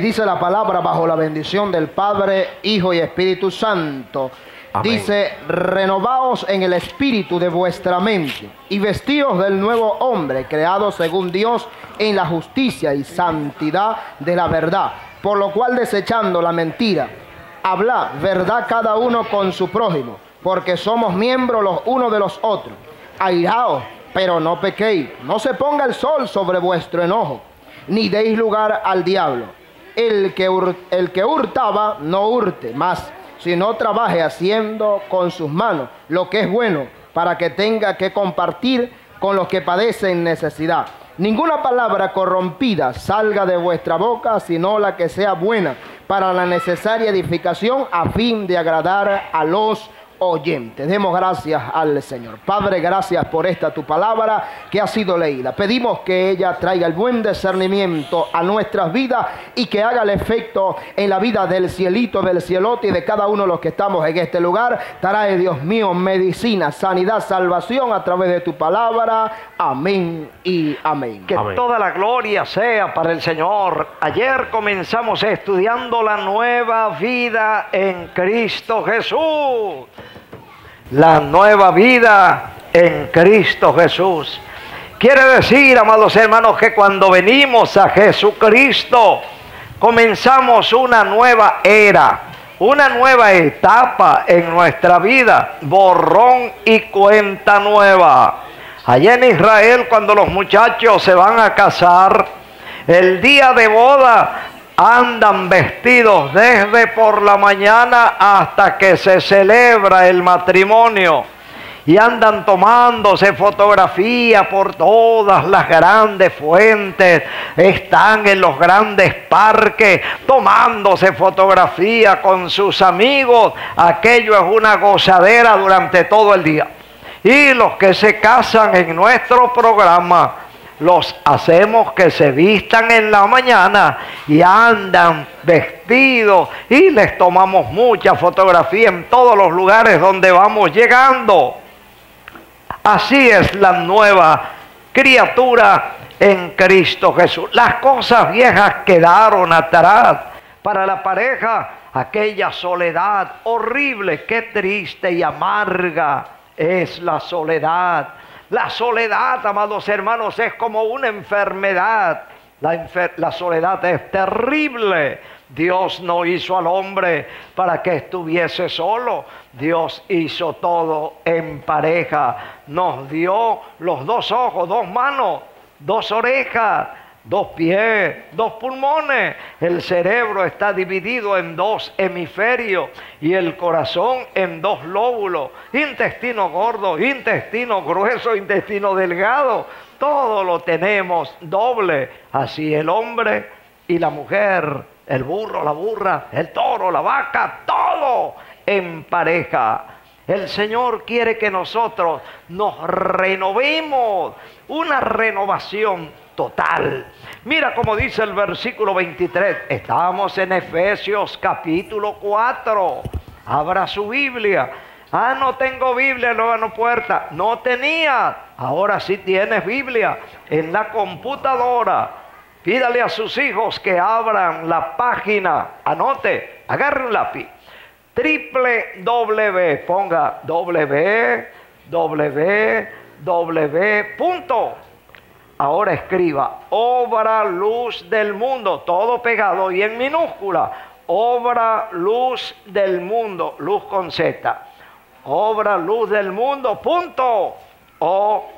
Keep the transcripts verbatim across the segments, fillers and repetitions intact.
Dice la palabra bajo la bendición del Padre, Hijo y Espíritu Santo. Amén. Dice, renovaos en el espíritu de vuestra mente y vestíos del nuevo hombre, creado según Dios en la justicia y santidad de la verdad. Por lo cual, desechando la mentira, hablad verdad cada uno con su prójimo, porque somos miembros los unos de los otros. Airaos, pero no pequéis, no se ponga el sol sobre vuestro enojo, ni deis lugar al diablo. El que, hur el que hurtaba, no hurte más, sino trabaje haciendo con sus manos lo que es bueno, para que tenga que compartir con los que padecen necesidad. Ninguna palabra corrompida salga de vuestra boca, sino la que sea buena para la necesaria edificación, a fin de agradar a los oyentes. Demos gracias al Señor. Padre, gracias por esta tu palabra que ha sido leída. Pedimos que ella traiga el buen discernimiento a nuestras vidas y que haga el efecto en la vida del cielito, del cielote y de cada uno de los que estamos en este lugar. Trae, Dios mío, medicina, sanidad, salvación a través de tu palabra. Amén y amén. Que amén. Toda la gloria sea para el Señor. Ayer comenzamos estudiando la nueva vida en Cristo Jesús. La nueva vida en Cristo Jesús. Quiere decir, amados hermanos, que cuando venimos a Jesucristo, comenzamos una nueva era, una nueva etapa en nuestra vida, borrón y cuenta nueva. Allá en Israel, cuando los muchachos se van a casar, el día de boda, andan vestidos desde por la mañana hasta que se celebra el matrimonio. Y andan tomándose fotografías por todas las grandes fuentes. Están en los grandes parques tomándose fotografías con sus amigos. Aquello es una gozadera durante todo el día. Y los que se casan en nuestro programa, los hacemos que se vistan en la mañana y andan vestidos y les tomamos mucha fotografía en todos los lugares donde vamos llegando. Así es la nueva criatura en Cristo Jesús. Las cosas viejas quedaron atrás. Para la pareja, aquella soledad horrible, qué triste y amarga es la soledad. La soledad, amados hermanos, es como una enfermedad. La, enfer la soledad es terrible. Dios no hizo al hombre para que estuviese solo. Dios hizo todo en pareja. Nos dio los dos ojos, dos manos, dos orejas, dos pies, dos pulmones. El cerebro está dividido en dos hemisferios y el corazón en dos lóbulos. Intestino gordo, intestino grueso, intestino delgado. Todo lo tenemos doble. Así el hombre y la mujer, el burro, la burra, el toro, la vaca, todo en pareja. El Señor quiere que nosotros nos renovemos, una renovación total. Mira cómo dice el versículo veintitrés. Estamos en Efesios capítulo cuatro. Abra su Biblia. Ah, no tengo Biblia, no, no puerta. No tenía. Ahora sí tienes Biblia en la computadora. Pídale a sus hijos que abran la página. Anote, agarre un lápiz. Triple W, ponga W, W, W, punto. Ahora escriba, obra luz del mundo, todo pegado y en minúscula. Obra luz del mundo, luz con Z. Obra luz del mundo, punto. O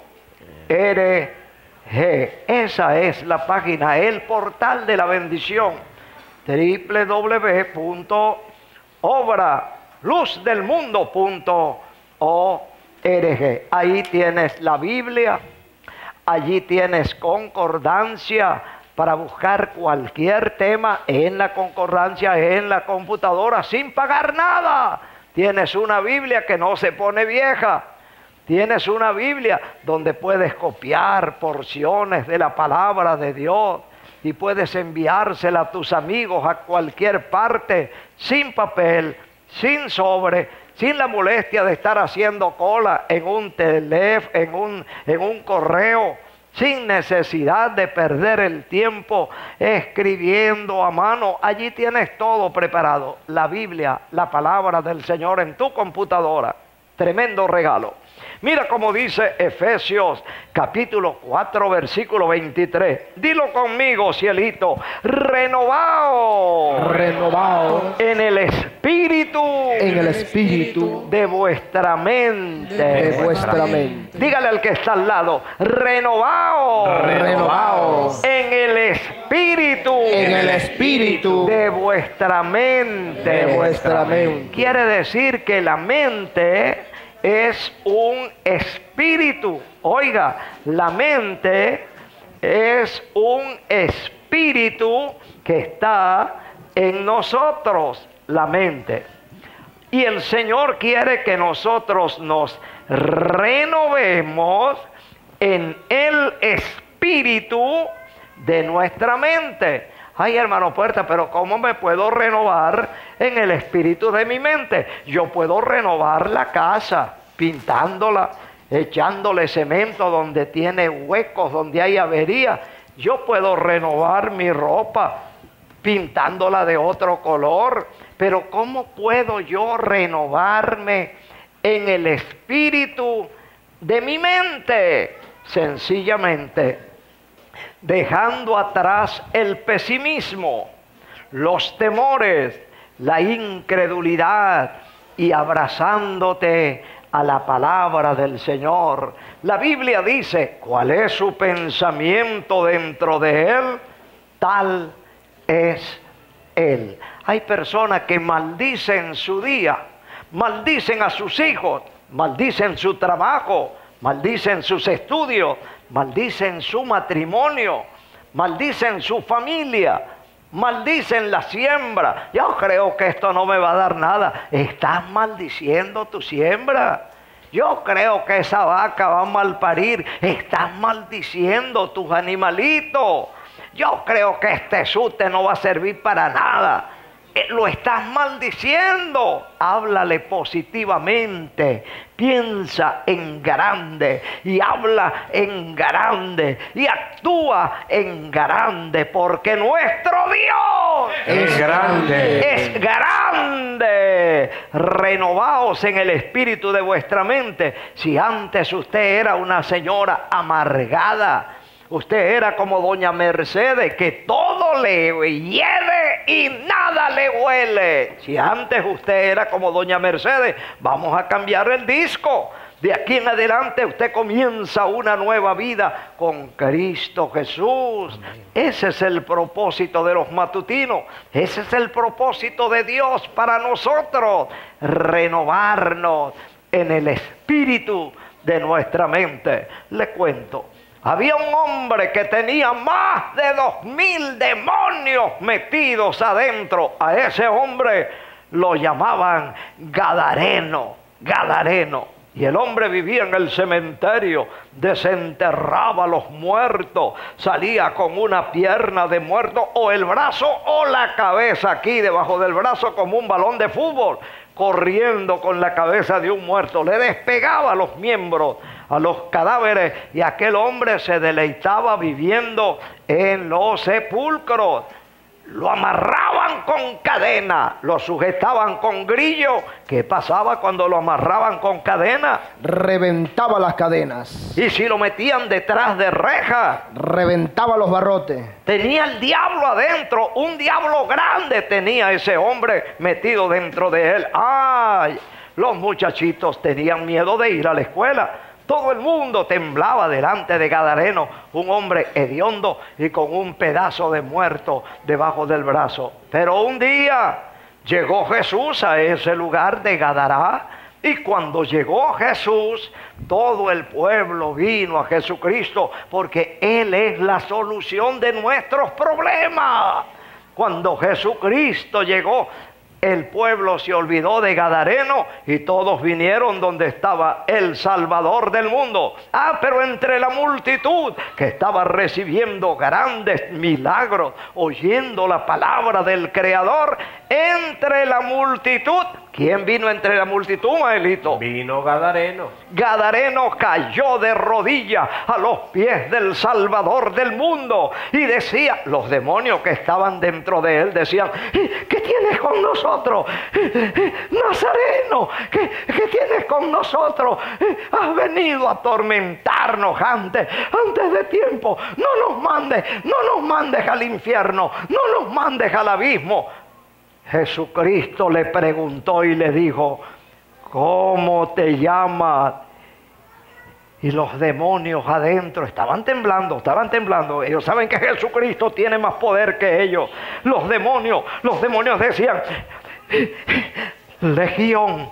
R G. Esa es la página, el portal de la bendición. w w w punto obra luz del mundo punto org. Ahí tienes la Biblia. Allí tienes concordancia para buscar cualquier tema en la concordancia, en la computadora, sin pagar nada. Tienes una Biblia que no se pone vieja. Tienes una Biblia donde puedes copiar porciones de la palabra de Dios y puedes enviársela a tus amigos a cualquier parte, sin papel, sin sobre, sin la molestia de estar haciendo cola en un teléfono, en un, en un correo. sin necesidad de perder el tiempo escribiendo a mano. Allí tienes todo preparado. La Biblia, la palabra del Señor en tu computadora. Tremendo regalo. Mira cómo dice Efesios capítulo cuatro versículo veintitrés. Dilo conmigo, cielito. Renovaos. Renovaos En el espíritu. en el espíritu De vuestra mente. de vuestra mente. Dígale al que está al lado. Renovaos. Renovaos En el espíritu. en el espíritu De vuestra mente. de vuestra mente. Quiere decir que la mente es un espíritu. Oiga, la mente es un espíritu que está en nosotros, la mente. Y el Señor quiere que nosotros nos renovemos en el espíritu de nuestra mente. Ay, hermano Puerta, pero ¿cómo me puedo renovar en el espíritu de mi mente? Yo puedo renovar la casa, pintándola, echándole cemento donde tiene huecos, donde hay avería. Yo puedo renovar mi ropa, pintándola de otro color. Pero ¿cómo puedo yo renovarme en el espíritu de mi mente? Sencillamente, dejando atrás el pesimismo, los temores, la incredulidad y abrazándote a la palabra del Señor. La Biblia dice, ¿cuál es su pensamiento dentro de él? Tal es él. Hay personas que maldicen su día, maldicen a sus hijos, maldicen su trabajo, maldicen sus estudios, maldicen su matrimonio, maldicen su familia, maldicen la siembra. Yo creo que esto no me va a dar nada. Estás maldiciendo tu siembra. Yo creo que esa vaca va a malparir. Estás maldiciendo tus animalitos. Yo creo que este sute no va a servir para nada. Lo estás maldiciendo. Háblale positivamente. Piensa en grande y habla en grande y actúa en grande, porque nuestro Dios Es grande. es grande. Renovaos en el espíritu de vuestra mente. Si antes usted era una señora amargada, usted era como doña Mercedes, que todo le hiede y nada le huele. Si antes usted era como doña Mercedes, vamos a cambiar el disco. De aquí en adelante usted comienza una nueva vida con Cristo Jesús. Ese es el propósito de los matutinos. Ese es el propósito de Dios para nosotros. Renovarnos en el espíritu de nuestra mente. Le cuento. Había un hombre que tenía más de dos mil demonios metidos adentro. A ese hombre lo llamaban Gadareno, Gadareno. Y el hombre vivía en el cementerio, desenterraba a los muertos, salía con una pierna de muerto o el brazo o la cabeza aquí debajo del brazo como un balón de fútbol, corriendo con la cabeza de un muerto. Le despegaba los miembros a los cadáveres y aquel hombre se deleitaba viviendo en los sepulcros. Lo amarraban con cadena, lo sujetaban con grillo. ¿Qué pasaba cuando lo amarraban con cadena? Reventaba las cadenas, Y si lo metían detrás de rejas, reventaba los barrotes. tenía el diablo adentro, un diablo grande tenía ese hombre metido dentro de él. ¡Ay! Los muchachitos tenían miedo de ir a la escuela. Todo el mundo temblaba delante de Gadareno, un hombre hediondo y con un pedazo de muerto debajo del brazo. Pero un día llegó Jesús a ese lugar de Gadará, y cuando llegó Jesús, todo el pueblo vino a Jesucristo, porque Él es la solución de nuestros problemas. Cuando Jesucristo llegó, el pueblo se olvidó de Gadareno y todos vinieron donde estaba el Salvador del mundo. Ah, pero entre la multitud que estaba recibiendo grandes milagros, oyendo la palabra del Creador, entre la multitud ¿Quién vino entre la multitud, Maelito? Vino Gadareno. Gadareno cayó de rodillas a los pies del Salvador del mundo y decía, los demonios que estaban dentro de él decían, ¿qué tienes con nosotros? Nazareno, ¿qué, qué tienes con nosotros? Has venido a atormentarnos antes, antes de tiempo. No nos mandes, no nos mandes al infierno, no nos mandes al abismo. Jesucristo le preguntó y le dijo, ¿cómo te llamas? Y los demonios adentro estaban temblando, estaban temblando. Ellos saben que Jesucristo tiene más poder que ellos. Los demonios, los demonios decían, Legión,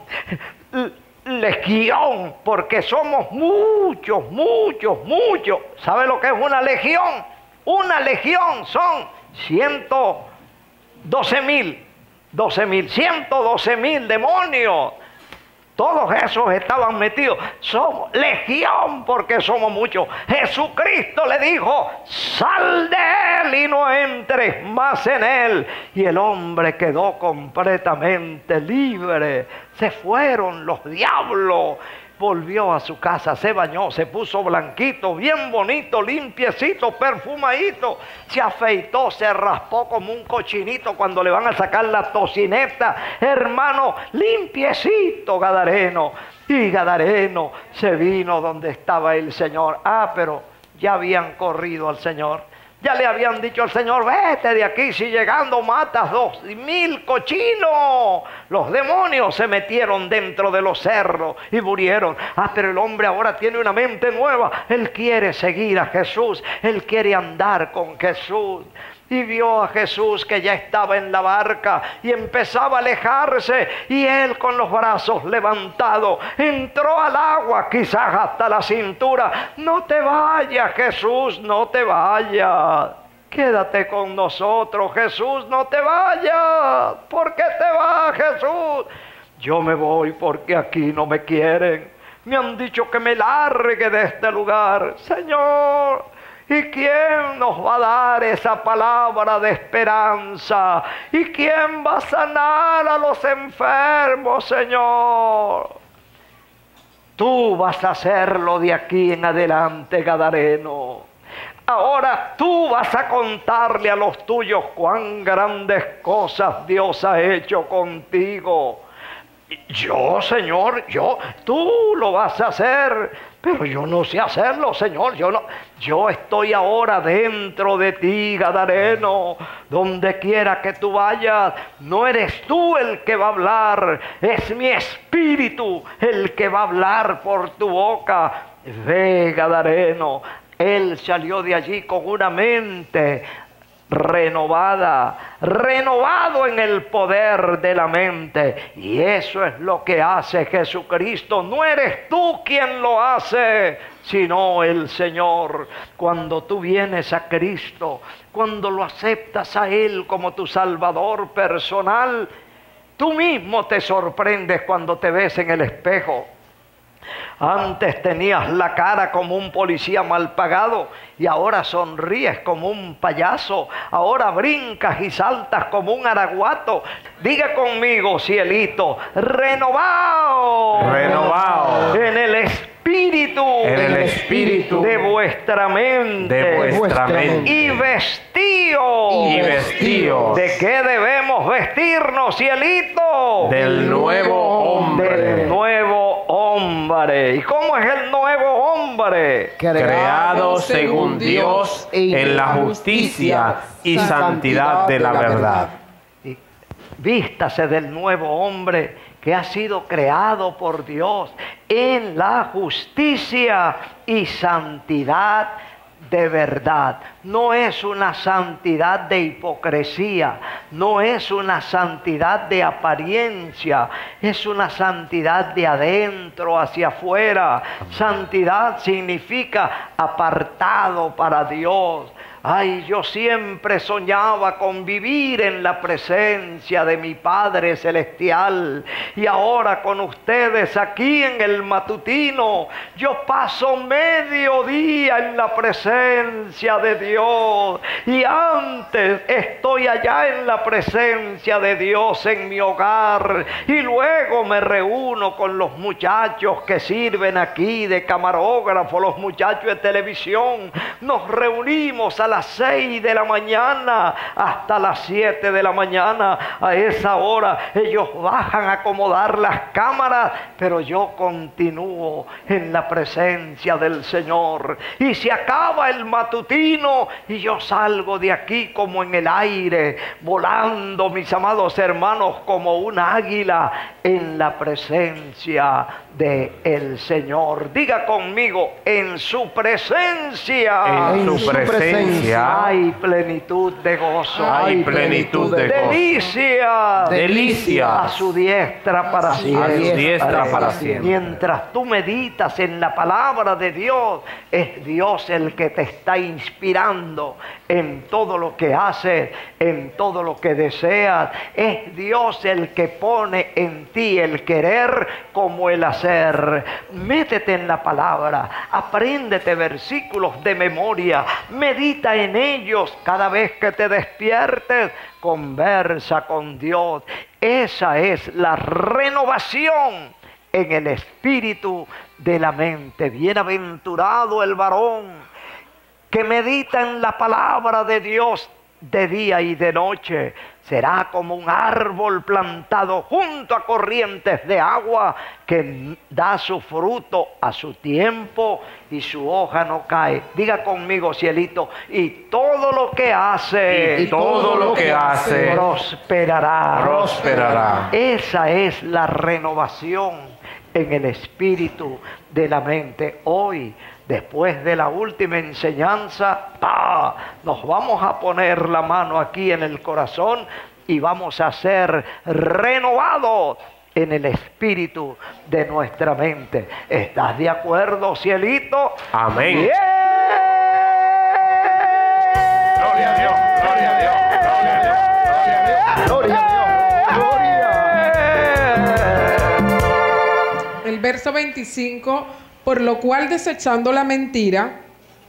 Legión, porque somos muchos, muchos, muchos. ¿Sabe lo que es una legión? Una legión son ciento doce mil. doce mil, ciento doce mil demonios. Todos esos estaban metidos. Somos legión porque somos muchos. Jesucristo le dijo, sal de él y no entres más en él. Y el hombre quedó completamente libre. Se fueron los diablos. Volvió a su casa, se bañó, se puso blanquito, bien bonito, limpiecito, perfumadito. Se afeitó, se raspó como un cochinito cuando le van a sacar la tocineta. Hermano, limpiecito Gadareno. Y Gadareno se vino donde estaba el Señor. Ah, pero ya habían corrido al Señor. Ya le habían dicho al Señor, vete de aquí, si llegando matas dos mil cochinos. Los demonios se metieron dentro de los cerros y murieron. Ah, pero el hombre ahora tiene una mente nueva. Él quiere seguir a Jesús. Él quiere andar con Jesús. Y vio a Jesús que ya estaba en la barca y empezaba a alejarse. Y él con los brazos levantados entró al agua, quizás hasta la cintura. No te vayas, Jesús, no te vayas. Quédate con nosotros, Jesús, no te vayas. ¿Por qué te vas, Jesús? Yo me voy porque aquí no me quieren. Me han dicho que me largue de este lugar. Señor, ¿y quién nos va a dar esa palabra de esperanza? ¿Y quién va a sanar a los enfermos, Señor? Tú vas a hacerlo de aquí en adelante, Gadareno. Ahora tú vas a contarle a los tuyos cuán grandes cosas Dios ha hecho contigo. Yo, Señor, yo, tú lo vas a hacer, pero yo no sé hacerlo, Señor. Yo no, yo estoy ahora dentro de ti, Gadareno. Donde quiera que tú vayas, no eres tú el que va a hablar, es mi espíritu el que va a hablar por tu boca. Ve, Gadareno. Él salió de allí con una mente renovada, renovado en el poder de la mente. Y eso es lo que hace Jesucristo. No eres tú quien lo hace, sino el Señor. Cuando tú vienes a Cristo, cuando lo aceptas a Él como tu Salvador personal, tú mismo te sorprendes cuando te ves en el espejo. Antes tenías la cara como un policía mal pagado y ahora sonríes como un payaso. Ahora brincas y saltas como un araguato. Diga conmigo, cielito, renovado, renovado en el espíritu, en el espíritu de vuestra mente, de vuestra mente, y vestido, y vestido. ¿De qué debemos vestirnos, cielito? Del nuevo hombre. Del nuevo hombre. ¿Y cómo es el nuevo hombre? Creado según Dios en la justicia y santidad de la verdad. Vístase del nuevo hombre que ha sido creado por Dios en la justicia y santidad de verdad. No es una santidad de hipocresía, no es una santidad de apariencia, es una santidad de adentro hacia afuera. Santidad significa apartado para Dios, Ay, yo siempre soñaba con vivir en la presencia de mi Padre Celestial. Y ahora con ustedes aquí en el matutino, yo paso medio día en la presencia de Dios. Y antes estoy allá en la presencia de Dios en mi hogar. Y luego me reúno con los muchachos que sirven aquí de camarógrafo, los muchachos de televisión. Nos reunimos a las seis de la mañana hasta las siete de la mañana. A esa hora ellos bajan a acomodar las cámaras, pero yo continúo en la presencia del Señor. Y se acaba el matutino y yo salgo de aquí como en el aire, volando, mis amados hermanos, como un águila en la presencia del Señor. Diga conmigo, en su presencia. En, en su presencia, presencia hay plenitud de gozo. Hay plenitud de gozo. Delicia. Delicia. A su diestra para siempre. A su diestra para siempre. Mientras tú meditas en la palabra de Dios, es Dios el que te está inspirando en todo lo que haces, en todo lo que deseas. Es Dios el que pone en ti el querer como el hacer. Métete en la palabra, apréndete versículos de memoria, medita en ellos cada vez que te despiertes, conversa con Dios. Esa es la renovación en el espíritu de la mente. Bienaventurado el varón que medita en la palabra de Dios de día y de noche. Será como un árbol plantado junto a corrientes de agua, que da su fruto a su tiempo y su hoja no cae. Diga conmigo, cielito, y todo lo que hace, y todo lo que hace, prosperará. Prosperará. Esa es la renovación en el espíritu de la mente. Hoy, después de la última enseñanza, ¡ah!, nos vamos a poner la mano aquí en el corazón y vamos a ser renovados en el espíritu de nuestra mente. ¿Estás de acuerdo, cielito? Amén. ¡Bien! Gloria a Dios, gloria a Dios, gloria a Dios, gloria a Dios, gloria a Dios. El verso veinticinco, por lo cual desechando la mentira,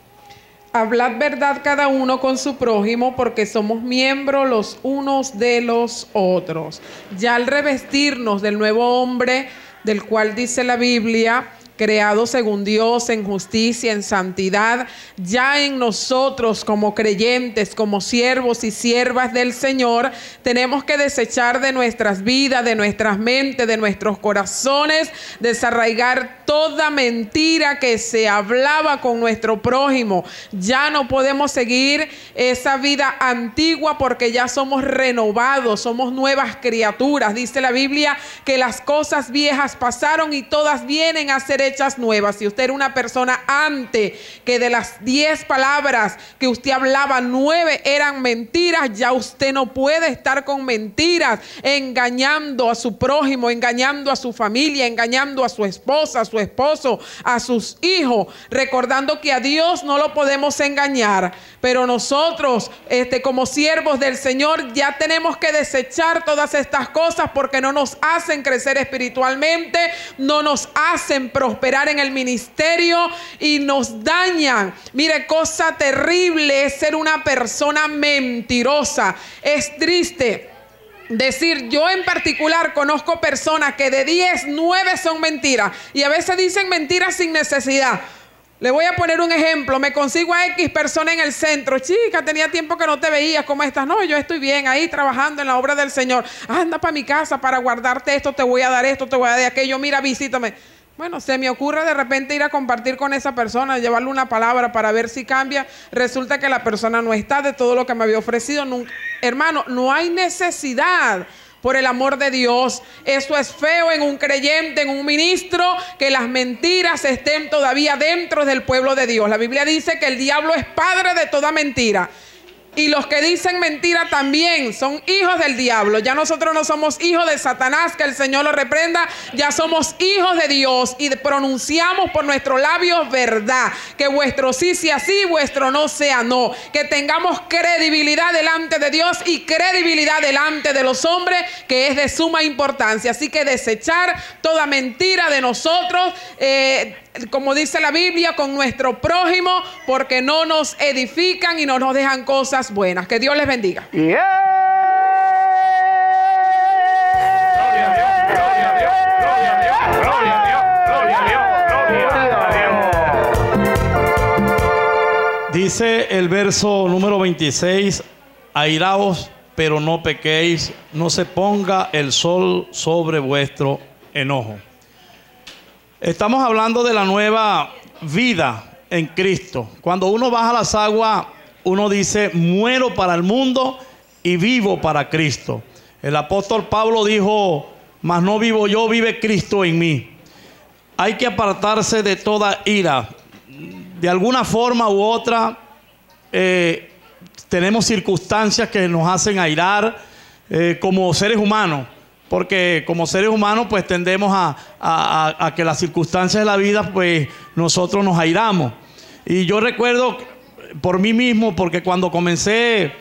hablad verdad cada uno con su prójimo, porque somos miembros los unos de los otros. Ya al revestirnos del nuevo hombre, del cual dice la Biblia, creado según Dios en justicia, en santidad, ya en nosotros como creyentes, como siervos y siervas del Señor, tenemos que desechar de nuestras vidas, de nuestras mentes, de nuestros corazones, desarraigar toda mentira que se hablaba con nuestro prójimo. Ya no podemos seguir esa vida antigua, porque ya somos renovados, somos nuevas criaturas. Dice la Biblia que las cosas viejas pasaron y todas vienen a ser hechas nuevas. Si usted era una persona antes que de las diez palabras que usted hablaba, nueve eran mentiras, ya usted no puede estar con mentiras, engañando a su prójimo, engañando a su familia, engañando a su esposa, a su esposo, a sus hijos, recordando que a Dios no lo podemos engañar. Pero nosotros, este, como siervos del Señor, ya tenemos que desechar todas estas cosas, porque no nos hacen crecer espiritualmente, no nos hacen prosperar en el ministerio y nos dañan. Mire, cosa terrible es ser una persona mentirosa. Es triste decir, yo en particular conozco personas que de diez, nueve son mentiras, y a veces dicen mentiras sin necesidad. Le voy a poner un ejemplo. Me consigo a X persona en el centro. Chica, tenía tiempo que no te veías. ¿Cómo estás? No, yo estoy bien ahí trabajando en la obra del Señor. Anda para mi casa para guardarte esto, te voy a dar esto, te voy a dar aquello. Mira, visítame. Bueno, se me ocurre de repente ir a compartir con esa persona, llevarle una palabra para ver si cambia. Resulta que la persona no está de todo lo que me había ofrecido. Nunca. Hermano, no hay necesidad. Por el amor de Dios, eso es feo en un creyente, en un ministro, que las mentiras estén todavía dentro del pueblo de Dios. La Biblia dice que el diablo es padre de toda mentira. Y los que dicen mentira también son hijos del diablo. Ya nosotros no somos hijos de Satanás, que el Señor lo reprenda. Ya somos hijos de Dios y pronunciamos por nuestros labios verdad. Que vuestro sí sea sí, vuestro no sea no. Que tengamos credibilidad delante de Dios y credibilidad delante de los hombres, que es de suma importancia. Así que desechar toda mentira de nosotros, eh, como dice la Biblia, con nuestro prójimo, porque no nos edifican y no nos dejan cosas buenas. Que Dios les bendiga. Yeah. Dice el verso número veintiséis: airaos, pero no pequéis, no se ponga el sol sobre vuestro enojo. Estamos hablando de la nueva vida en Cristo. Cuando uno baja las aguas, uno dice: muero para el mundo y vivo para Cristo. El apóstol Pablo dijo: mas no vivo yo, vive Cristo en mí. Hay que apartarse de toda ira. De alguna forma u otra, eh, tenemos circunstancias que nos hacen airar eh, como seres humanos. Porque como seres humanos pues tendemos a, a, a que las circunstancias de la vida pues nosotros nos airamos. Y yo recuerdo por mí mismo, porque cuando comencé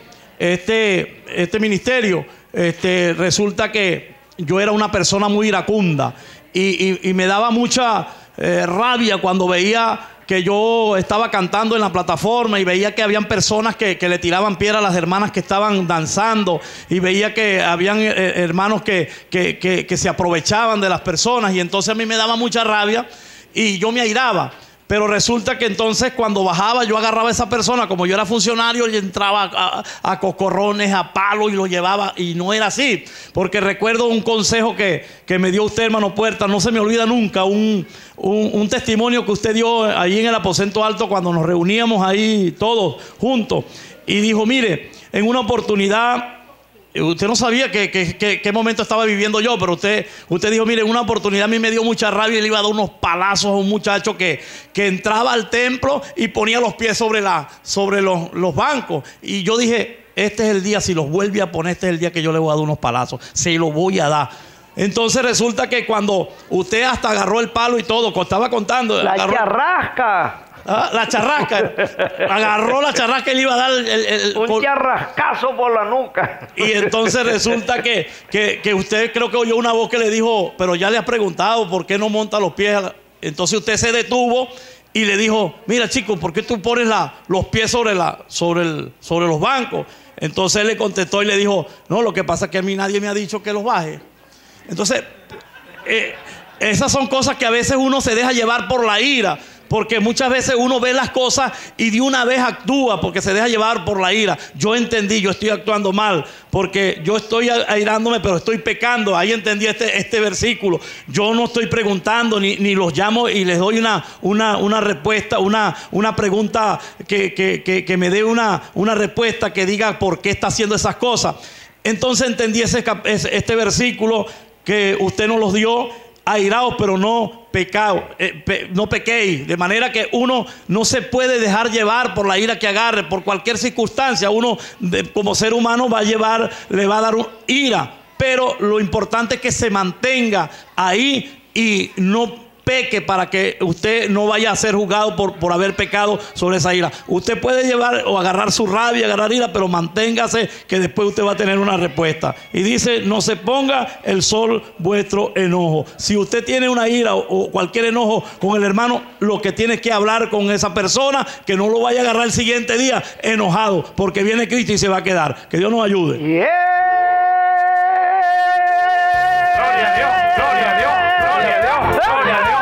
este, este ministerio, este, resulta que yo era una persona muy iracunda y, y, y me daba mucha eh, rabia cuando veía que yo estaba cantando en la plataforma y veía que habían personas que, que le tiraban piedra a las hermanas que estaban danzando, y veía que habían eh, hermanos que, que, que, que se aprovechaban de las personas, y entonces a mí me daba mucha rabia y yo me airaba. Pero resulta que entonces cuando bajaba yo agarraba a esa persona, como yo era funcionario, y entraba a, a, a cocorrones, a palos, y lo llevaba, y no era así. Porque recuerdo un consejo que, que me dio usted, hermano Puerta, no se me olvida nunca, un, un, un testimonio que usted dio ahí en el aposento alto cuando nos reuníamos ahí todos juntos. Y dijo: mire, en una oportunidad... Usted no sabía qué que, que, que momento estaba viviendo yo, pero usted, usted dijo: mire, en una oportunidad a mí me dio mucha rabia y le iba a dar unos palazos a un muchacho que, que entraba al templo y ponía los pies sobre, la, sobre los, los bancos. Y yo dije: este es el día, si los vuelve a poner, este es el día que yo le voy a dar unos palazos, se los voy a dar. Entonces resulta que cuando usted hasta agarró el palo y todo, estaba contando. La agarró, charrasca. Ah, la charrasca, agarró la charrasca y le iba a dar el, el, el, un por... charrascazo por la nuca. Y entonces resulta que, que, que usted creo que oyó una voz que le dijo: pero ya le has preguntado por qué no monta los pies. Entonces usted se detuvo y le dijo: mira, chico, ¿por qué tú pones la, los pies sobre, la, sobre, el, sobre los bancos? Entonces él le contestó y le dijo: no, lo que pasa es que a mí nadie me ha dicho que los baje. Entonces eh, esas son cosas que a veces uno se deja llevar por la ira, porque muchas veces uno ve las cosas y de una vez actúa porque se deja llevar por la ira. Yo entendí, yo estoy actuando mal porque yo estoy airándome, pero estoy pecando. Ahí entendí este, este versículo. Yo no estoy preguntando ni, ni los llamo y les doy una, una, una respuesta, una, una pregunta que, que, que, que me dé una, una respuesta que diga por qué está haciendo esas cosas. Entonces entendí ese, este versículo que usted nos los dio: airaos, pero no pecado, eh, pe, no pequéis. De manera que uno no se puede dejar llevar por la ira que agarre, por cualquier circunstancia. Uno de, como ser humano va a llevar, le va a dar un, ira. Pero lo importante es que se mantenga ahí y no peque, para que usted no vaya a ser juzgado por, por haber pecado sobre esa ira. Usted puede llevar o agarrar su rabia, agarrar ira, pero manténgase, que después usted va a tener una respuesta. Y dice: no se ponga el sol vuestro enojo. Si usted tiene una ira o, o cualquier enojo con el hermano, lo que tiene que hablar con esa persona, que no lo vaya a agarrar el siguiente día enojado, porque viene Cristo y se va a quedar. Que Dios nos ayude. Yeah. Gloria a Dios, gloria a Dios, gloria a Dios, gloria a Dios.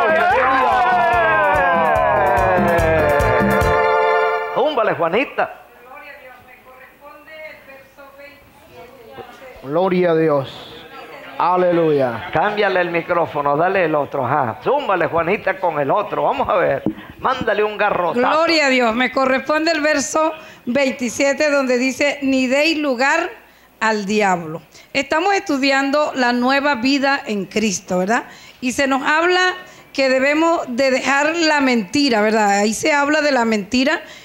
Túmbale, Juanita. Gloria a Dios, me corresponde el verso veintisiete. Gloria a Dios. Aleluya. Cámbiale el micrófono, dale el otro. Ajá. Zúmbale, Juanita, con el otro. Vamos a ver. Mándale un garrotazo. Gloria a Dios, me corresponde el verso veintisiete, donde dice: ni deis lugar al diablo. Estamos estudiando la nueva vida en Cristo, ¿verdad? Y se nos habla que debemos de dejar la mentira, ¿verdad? Ahí se habla de la mentira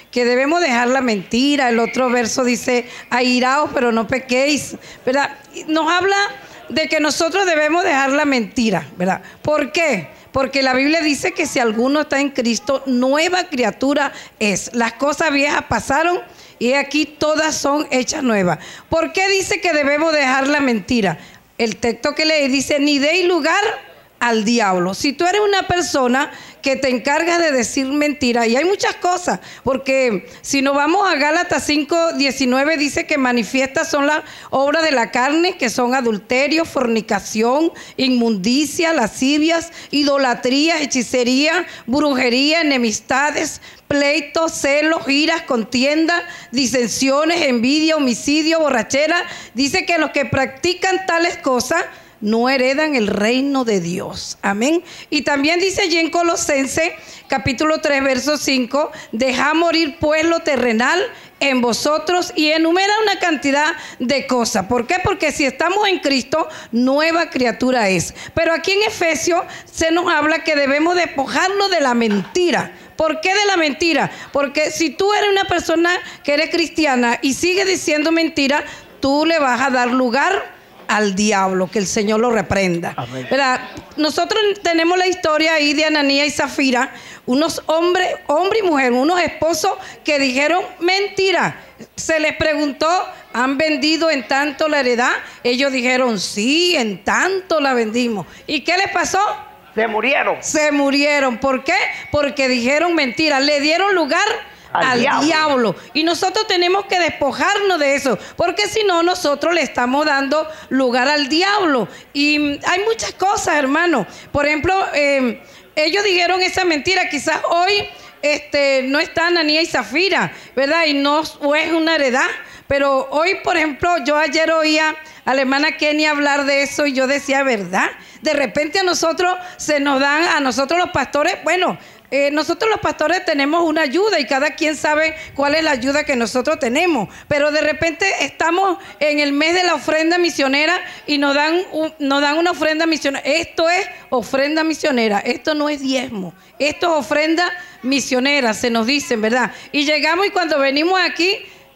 que debemos dejar la mentira. El otro verso dice, airaos pero no pequéis, ¿verdad? Nos habla de que nosotros debemos dejar la mentira, ¿verdad? ¿Por qué? Porque la Biblia dice que si alguno está en Cristo, nueva criatura es. Las cosas viejas pasaron y aquí todas son hechas nuevas. ¿Por qué dice que debemos dejar la mentira? El texto que leí dice, ni deis lugar al diablo. Si tú eres una persona que te encargas de decir mentiras, y hay muchas cosas, porque si nos vamos a Gálatas cinco diecinueve, dice que manifiestas son las obras de la carne, que son adulterio, fornicación, inmundicia, lascivias, idolatría, hechicería, brujería, enemistades, pleitos, celos, iras, contienda, disensiones, envidia, homicidio, borrachera. Dice que los que practican tales cosas no heredan el reino de Dios. Amén. Y también dice allí en Colosenses capítulo tres verso cinco, dejad morir pues lo terrenal en vosotros, y enumera una cantidad de cosas. ¿Por qué? Porque si estamos en Cristo, nueva criatura es. Pero aquí en Efesios se nos habla que debemos despojarnos de la mentira. ¿Por qué de la mentira? Porque si tú eres una persona que eres cristiana y sigues diciendo mentira, tú le vas a dar lugar al diablo, que el Señor lo reprenda. ¿Verdad? Nosotros tenemos la historia ahí de Ananías y Zafira, unos hombres, hombre y mujer, unos esposos que dijeron mentira. Se les preguntó, ¿han vendido en tanto la heredad? Ellos dijeron, sí, en tanto la vendimos. ¿Y qué les pasó? Se murieron. Se murieron. ¿Por qué? Porque dijeron mentira, le dieron lugar al, al diablo. diablo. Y nosotros tenemos que despojarnos de eso, porque si no, nosotros le estamos dando lugar al diablo. Y hay muchas cosas, hermano. Por ejemplo, eh, ellos dijeron esa mentira. Quizás hoy este, no está Ananías y Zafira, ¿verdad? Y no o es una heredad. Pero hoy, por ejemplo, yo ayer oía a la hermana Kenny hablar de eso y yo decía, ¿verdad? De repente a nosotros se nos dan, a nosotros los pastores, bueno, Eh, nosotros los pastores tenemos una ayuda y cada quien sabe cuál es la ayuda que nosotros tenemos, pero de repente estamos en el mes de la ofrenda misionera y nos dan, un, nos dan una ofrenda misionera. Esto es ofrenda misionera, esto no es diezmo, esto es ofrenda misionera, se nos dicen, ¿verdad? Y llegamos y cuando venimos aquí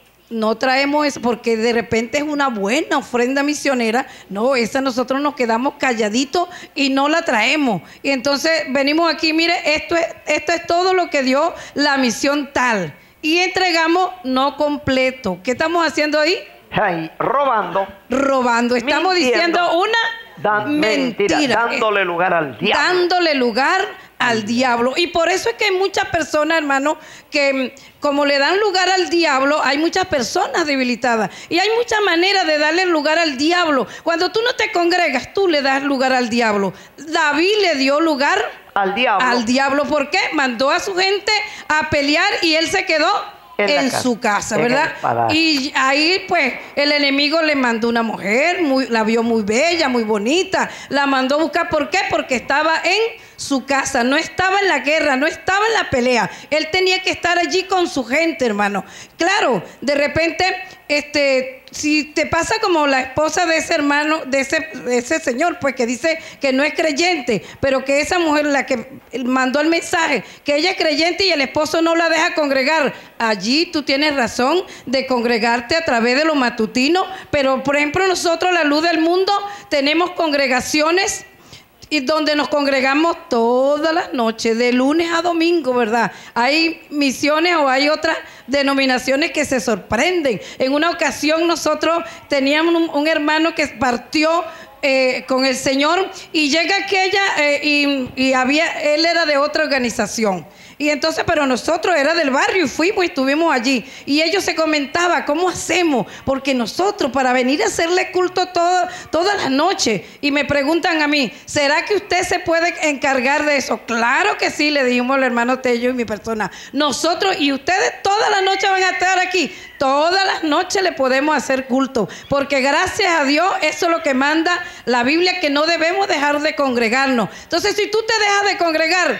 no traemos eso, porque de repente es una buena ofrenda misionera. No, esa nosotros nos quedamos calladitos y no la traemos. Y entonces venimos aquí, mire, esto es, esto es todo lo que dio la misión tal. Y entregamos no completo. ¿Qué estamos haciendo ahí? Ay, robando. Robando. Estamos mintiendo, diciendo una dan, mentira, mentira. Dándole lugar al diablo. Dándole lugar al diablo. Y por eso es que hay muchas personas, hermano, que como le dan lugar al diablo, hay muchas personas debilitadas. Y hay muchas maneras de darle lugar al diablo. Cuando tú no te congregas, tú le das lugar al diablo. David le dio lugar al diablo. Al diablo. ¿Por qué? Mandó a su gente a pelear y él se quedó en, en casa, su casa, ¿verdad? Y ahí pues el enemigo le mandó una mujer, muy, la vio muy bella, muy bonita, la mandó a buscar. ¿Por qué? Porque estaba en su casa, no estaba en la guerra, no estaba en la pelea. Él tenía que estar allí con su gente, hermano. Claro, de repente, este, si te pasa como la esposa de ese hermano, de ese, de ese señor, pues que dice que no es creyente, pero que esa mujer, la que mandó el mensaje, que ella es creyente y el esposo no la deja congregar, allí tú tienes razón de congregarte a través de lo matutino. Pero por ejemplo nosotros, la Luz del Mundo, tenemos congregaciones y donde nos congregamos todas las noches, de lunes a domingo, ¿verdad? Hay misiones o hay otras denominaciones que se sorprenden. En una ocasión nosotros teníamos un, un hermano que partió eh, con el Señor y llega aquella eh, y, y había, él era de otra organización. Y entonces, pero nosotros era del barrio y fuimos y estuvimos allí. Y ellos se comentaban, ¿cómo hacemos? Porque nosotros para venir a hacerle culto todo, todas las noches. Y me preguntan a mí, ¿será que usted se puede encargar de eso? Claro que sí, le dijimos al hermano Tello y mi persona. Nosotros y ustedes todas las noches van a estar aquí. Todas las noches le podemos hacer culto. Porque gracias a Dios, eso es lo que manda la Biblia, que no debemos dejar de congregarnos. Entonces, si tú te dejas de congregar,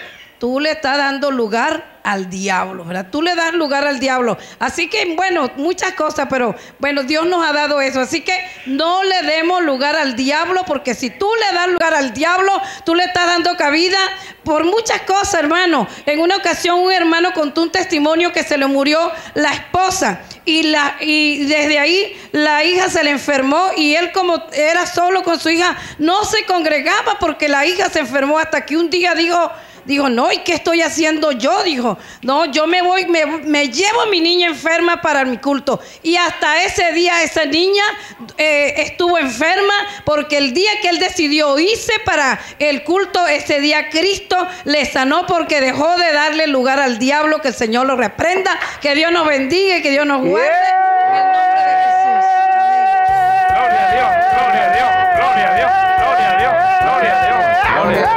tú le estás dando lugar al diablo, ¿verdad? Tú le das lugar al diablo. Así que, bueno, muchas cosas, pero bueno, Dios nos ha dado eso. Así que no le demos lugar al diablo, porque si tú le das lugar al diablo, tú le estás dando cabida por muchas cosas, hermano. En una ocasión un hermano contó un testimonio que se le murió la esposa y, la, y desde ahí la hija se le enfermó y él, como era solo con su hija, no se congregaba porque la hija se enfermó, hasta que un día dijo... Dijo, no, ¿y qué estoy haciendo yo? Dijo, no, yo me voy, me, me llevo a mi niña enferma para mi culto. Y hasta ese día esa niña eh, estuvo enferma, porque el día que él decidió irse para el culto, ese día Cristo le sanó, porque dejó de darle lugar al diablo. Que el Señor lo reprenda, que Dios nos bendiga y que Dios nos guarde. Yeah. En el nombre de Jesús. Gloria a Dios, gloria a Dios, gloria a Dios, gloria a Dios, gloria a Dios, gloria a Dios.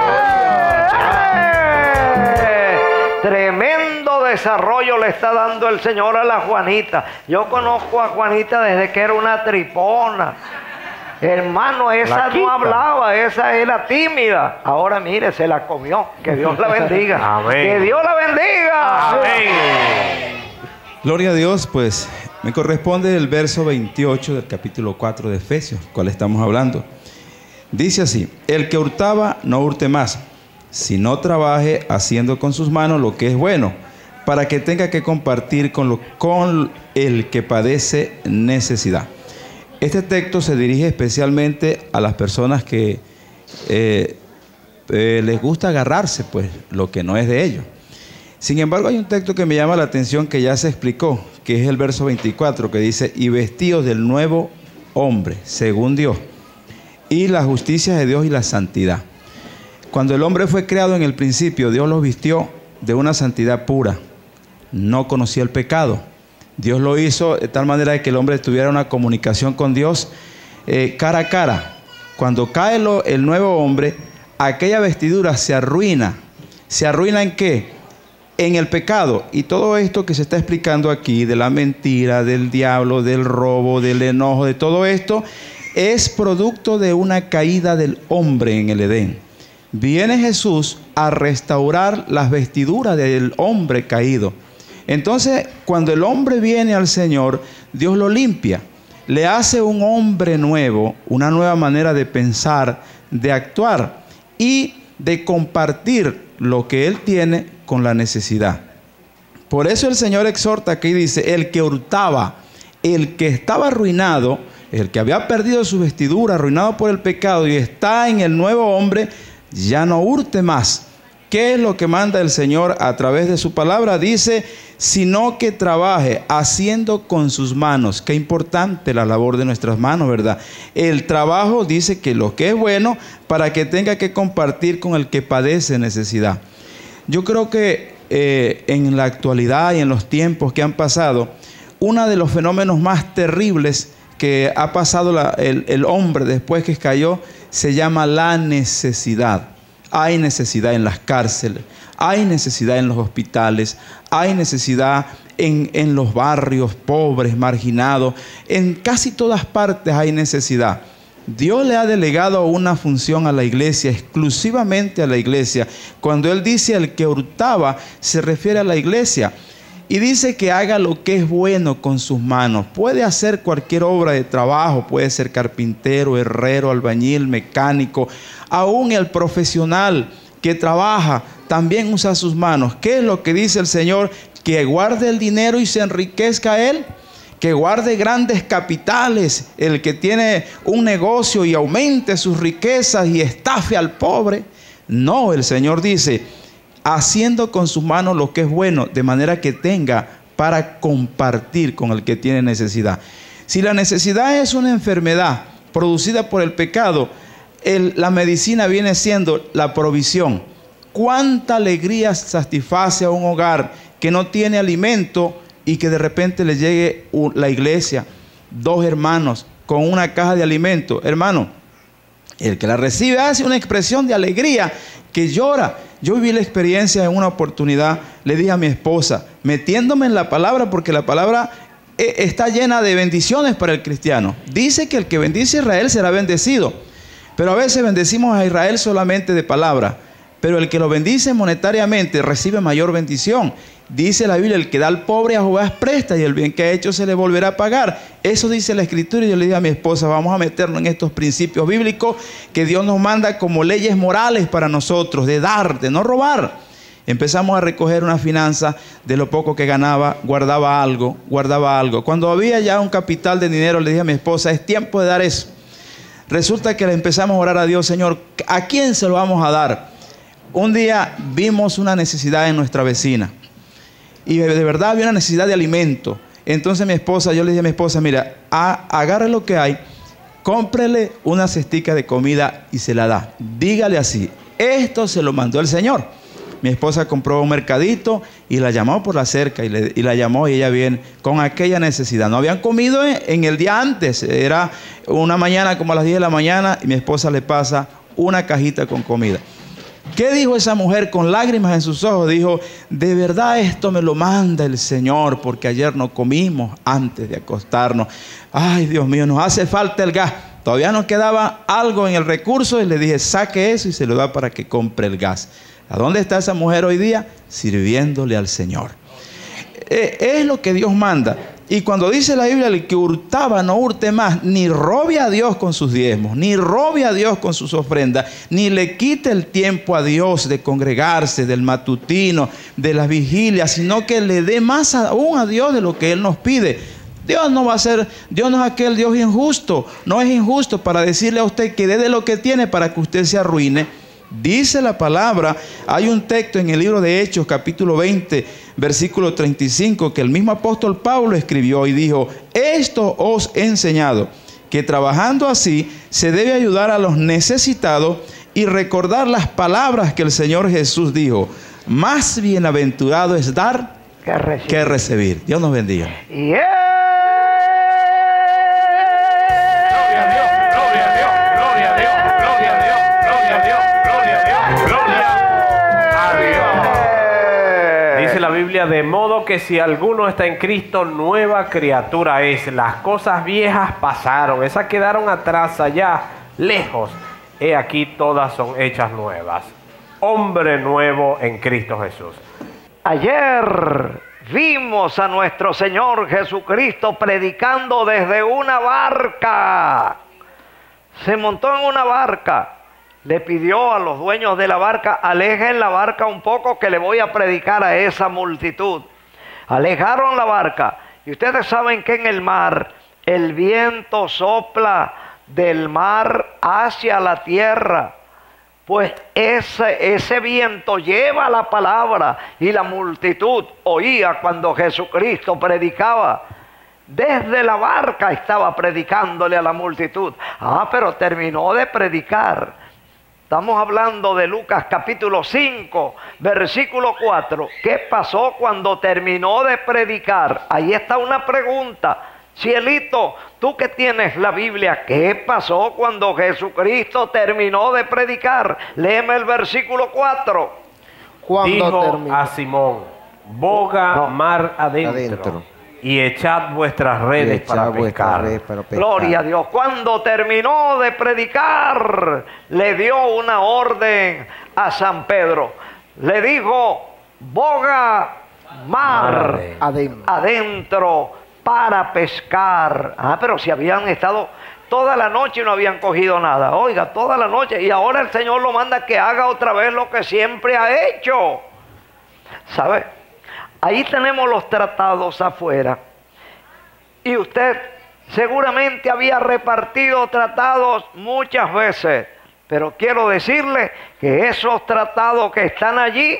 Tremendo desarrollo le está dando el Señor a la Juanita. Yo conozco a Juanita desde que era una tripona. Hermano, esa no hablaba, esa era tímida. Ahora mire, se la comió. Que Dios la bendiga. Amén. Que Dios la bendiga. Amén. Gloria a Dios. Pues me corresponde el verso veintiocho del capítulo cuatro de Efesios, cual estamos hablando. Dice así: el que hurtaba, no hurte más, sino trabaje haciendo con sus manos lo que es bueno, para que tenga que compartir con, lo, con el que padece necesidad. Este texto se dirige especialmente a las personas que eh, eh, les gusta agarrarse pues lo que no es de ellos. Sin embargo, hay un texto que me llama la atención, que ya se explicó, que es el verso veinticuatro, que dice: y vestidos del nuevo hombre, según Dios, y la justicia de Dios y la santidad. Cuando el hombre fue creado en el principio, Dios lo vistió de una santidad pura. No conocía el pecado. Dios lo hizo de tal manera que el hombre tuviera una comunicación con Dios eh, cara a cara. Cuando cae lo, el nuevo hombre, aquella vestidura se arruina. ¿Se arruina en qué? En el pecado. Y todo esto que se está explicando aquí, de la mentira, del diablo, del robo, del enojo, de todo esto, es producto de una caída del hombre en el Edén. Viene Jesús a restaurar las vestiduras del hombre caído. Entonces, cuando el hombre viene al Señor, Dios lo limpia, le hace un hombre nuevo, una nueva manera de pensar, de actuar y de compartir lo que Él tiene con la necesidad. Por eso el Señor exhorta aquí, dice: el que hurtaba, el que estaba arruinado, el que había perdido su vestidura, arruinado por el pecado, y está en el nuevo hombre, ya no hurte más. ¿Qué es lo que manda el Señor a través de su palabra? Dice, sino que trabaje haciendo con sus manos. Qué importante la labor de nuestras manos, ¿verdad? El trabajo, dice, que lo que es bueno, para que tenga que compartir con el que padece necesidad. Yo creo que eh, en la actualidad y en los tiempos que han pasado, uno de los fenómenos más terribles que ha pasado la, el, el hombre después que cayó, se llama la necesidad. Hay necesidad en las cárceles, hay necesidad en los hospitales, hay necesidad en, en los barrios pobres, marginados. En casi todas partes hay necesidad. Dios le ha delegado una función a la iglesia, exclusivamente a la iglesia. Cuando Él dice el que hurtaba, se refiere a la iglesia. Y dice que haga lo que es bueno con sus manos. Puede hacer cualquier obra de trabajo, puede ser carpintero, herrero, albañil, mecánico. Aún el profesional que trabaja también usa sus manos. ¿Qué es lo que dice el Señor? Que guarde el dinero y se enriquezca Él. Que guarde grandes capitales, el que tiene un negocio y aumente sus riquezas y estafe al pobre. No, el Señor dice, haciendo con sus manos lo que es bueno, de manera que tenga para compartir con el que tiene necesidad. Si la necesidad es una enfermedad producida por el pecado, el, la medicina viene siendo la provisión. ¿Cuánta alegría satisface a un hogar que no tiene alimento y que de repente le llegue la iglesia, dos hermanos con una caja de alimento? Hermano, el que la recibe hace una expresión de alegría que llora. Yo viví la experiencia en una oportunidad, le dije a mi esposa, metiéndome en la palabra, porque la palabra está llena de bendiciones para el cristiano. Dice que el que bendice a Israel será bendecido, pero a veces bendecimos a Israel solamente de palabra. pero el que lo bendice monetariamente recibe mayor bendición. Dice la Biblia, el que da al pobre a Jehová presta y el bien que ha hecho se le volverá a pagar. Eso dice la Escritura, y yo le dije a mi esposa, vamos a meternos en estos principios bíblicos que Dios nos manda como leyes morales para nosotros, de dar, de no robar. Empezamos a recoger una finanza de lo poco que ganaba, guardaba algo, guardaba algo. Cuando había ya un capital de dinero, le dije a mi esposa, es tiempo de dar eso. Resulta que le empezamos a orar a Dios, Señor, ¿a quién se lo vamos a dar? Un día vimos una necesidad en nuestra vecina. Y de verdad había una necesidad de alimento. Entonces mi esposa, yo le dije a mi esposa, mira, a, agarre lo que hay, cómprele una cestica de comida y se la da. Dígale así, esto se lo mandó el Señor. Mi esposa compró un mercadito y la llamó por la cerca y, le, y la llamó y ella viene con aquella necesidad. No habían comido en, en el día antes, era una mañana como a las diez de la mañana y mi esposa le pasa una cajita con comida. ¿Qué dijo esa mujer con lágrimas en sus ojos? Dijo, de verdad esto me lo manda el Señor porque ayer no comimos antes de acostarnos. Ay, Dios mío, nos hace falta el gas. Todavía nos quedaba algo en el recurso y le dije, saque eso y se lo da para que compre el gas. ¿A dónde está esa mujer hoy día? Sirviéndole al Señor. Eh, es lo que Dios manda. Y cuando dice la Biblia, el que hurtaba no hurte más, ni robe a Dios con sus diezmos, ni robe a Dios con sus ofrendas, ni le quite el tiempo a Dios de congregarse, del matutino, de las vigilias, sino que le dé más aún a Dios de lo que Él nos pide. Dios no va a ser, Dios no es aquel Dios injusto, no es injusto para decirle a usted que dé de lo que tiene para que usted se arruine. Dice la palabra, hay un texto en el libro de Hechos, capítulo veinte, versículo treinta y cinco, que el mismo apóstol Pablo escribió y dijo, esto os he enseñado, que trabajando así se debe ayudar a los necesitados y recordar las palabras que el Señor Jesús dijo, más bienaventurado es dar que recibir. Que recibir. Dios nos bendiga. Yeah. De modo que si alguno está en Cristo, nueva criatura es. Las cosas viejas pasaron, esas quedaron atrás, allá, lejos. He aquí todas son hechas nuevas. Hombre nuevo en Cristo Jesús. Ayer vimos a nuestro Señor Jesucristo predicando desde una barca. Se montó en una barca. Le pidió a los dueños de la barca, alejen la barca un poco que le voy a predicar a esa multitud. Alejaron la barca. Y ustedes saben que en el mar, el viento sopla del mar hacia la tierra. Pues ese, ese viento lleva la palabra y la multitud oía cuando Jesucristo predicaba. Desde la barca estaba predicándole a la multitud. Ah, pero terminó de predicar. Estamos hablando de Lucas capítulo cinco, versículo cuatro. ¿Qué pasó cuando terminó de predicar? Ahí está una pregunta. Cielito, tú que tienes la Biblia, ¿qué pasó cuando Jesucristo terminó de predicar? Léeme el versículo cuatro. Cuando dijo terminó a Simón, boga no, mar adentro. adentro. Y echad vuestras redes, echad para, pescar. Red para pescar. Gloria a Dios. Cuando terminó de predicar, le dio una orden a San Pedro. Le dijo, boga mar, mar adentro. adentro para pescar. Ah, pero si habían estado toda la noche y no habían cogido nada. Oiga, toda la noche. Y ahora el Señor lo manda que haga otra vez lo que siempre ha hecho. ¿Sabe? Ahí tenemos los tratados afuera. Y usted seguramente había repartido tratados muchas veces. Pero quiero decirle que esos tratados que están allí,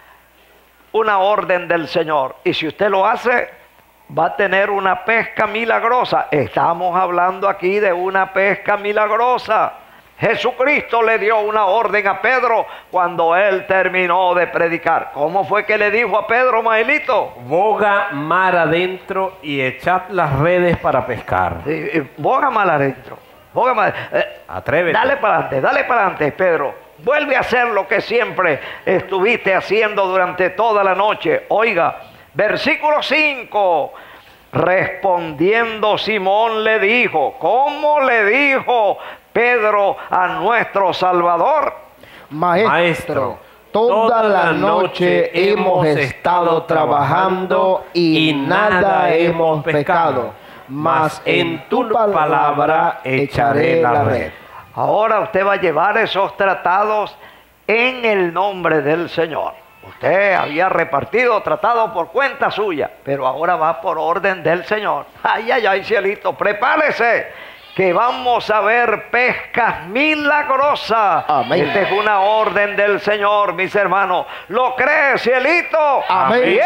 una orden del Señor. Y si usted lo hace, va a tener una pesca milagrosa. Estamos hablando aquí de una pesca milagrosa. Jesucristo le dio una orden a Pedro cuando él terminó de predicar. ¿Cómo fue que le dijo a Pedro, Maelito? Boga mar adentro y echad las redes para pescar. Sí, boga mar adentro. Boga mar... Eh, Atrévete. Dale para adelante, dale para adelante, Pedro. Vuelve a hacer lo que siempre estuviste haciendo durante toda la noche. Oiga, versículo cinco. Respondiendo Simón le dijo, ¿cómo le dijo Pedro a nuestro Salvador? Maestro, Maestro, toda la noche hemos estado trabajando y nada hemos pescado, mas en tu palabra echaré la red. Ahora usted va a llevar esos tratados en el nombre del Señor. Usted había repartido tratados por cuenta suya, pero ahora va por orden del Señor. Ay, ay, ay, cielito, prepárese, que vamos a ver pescas milagrosas. Amén. Esta es una orden del Señor, mis hermanos. ¿Lo cree, cielito? Amén. Bien.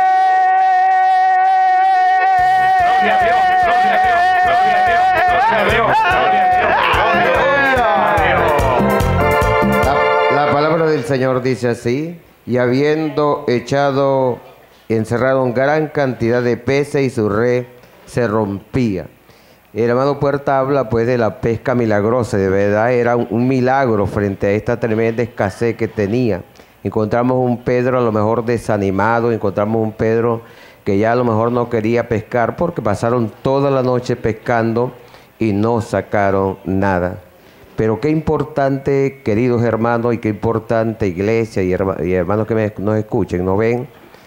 Gloria a Dios, gloria a Dios, gloria a Dios, gloria a Dios, gloria a Dios. La, la palabra del Señor dice así: y habiendo echado, encerraron gran cantidad de peces y su red se rompía. El hermano Puerta habla pues de la pesca milagrosa. De verdad era un, un milagro frente a esta tremenda escasez que tenía. Encontramos un Pedro a lo mejor desanimado, encontramos un Pedro que ya a lo mejor no quería pescar porque pasaron toda la noche pescando y no sacaron nada. Pero qué importante, queridos hermanos, y qué importante, iglesia y, herma, y hermanos que me, nos escuchen, nos ven,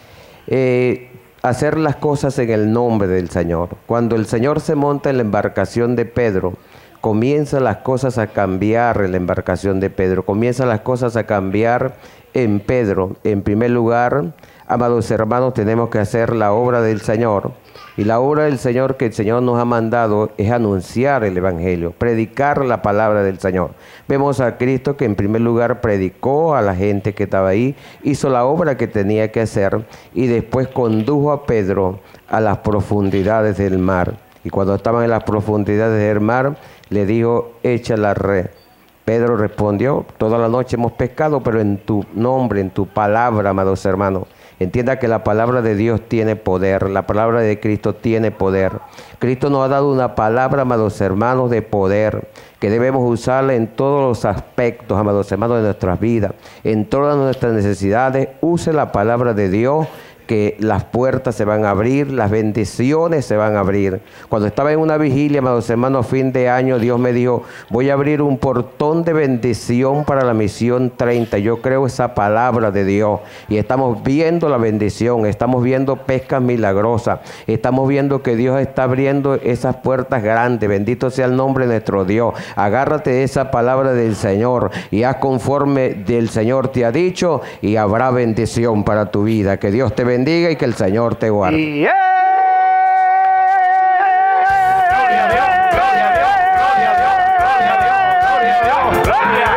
eh, hacer las cosas en el nombre del Señor. Cuando el Señor se monta en la embarcación de Pedro, comienzan las cosas a cambiar en la embarcación de Pedro, comienzan las cosas a cambiar en Pedro. En primer lugar, amados hermanos, tenemos que hacer la obra del Señor. Y la obra del Señor que el Señor nos ha mandado es anunciar el Evangelio, predicar la palabra del Señor. Vemos a Cristo que en primer lugar predicó a la gente que estaba ahí, hizo la obra que tenía que hacer y después condujo a Pedro a las profundidades del mar. Y cuando estaban en las profundidades del mar, le dijo: echa la red. Pedro respondió: toda la noche hemos pescado, pero en tu nombre, en tu palabra, amados hermanos. Entienda que la palabra de Dios tiene poder, la palabra de Cristo tiene poder. Cristo nos ha dado una palabra, amados hermanos, de poder, que debemos usarla en todos los aspectos, amados hermanos, de nuestras vidas, en todas nuestras necesidades. Use la palabra de Dios, que las puertas se van a abrir, las bendiciones se van a abrir. Cuando estaba en una vigilia, amados hermanos, fin de año, Dios me dijo: voy a abrir un portón de bendición para la misión treinta. Yo creo esa palabra de Dios y estamos viendo la bendición, estamos viendo pescas milagrosas, estamos viendo que Dios está abriendo esas puertas grandes. Bendito sea el nombre de nuestro Dios. Agárrate de esa palabra del Señor y haz conforme del Señor te ha dicho y habrá bendición para tu vida. Que Dios te bendiga. Bendiga y que el Señor te guarde. Yeah. Gloria a Dios, gloria a Dios, gloria a Dios, gloria a Dios, gloria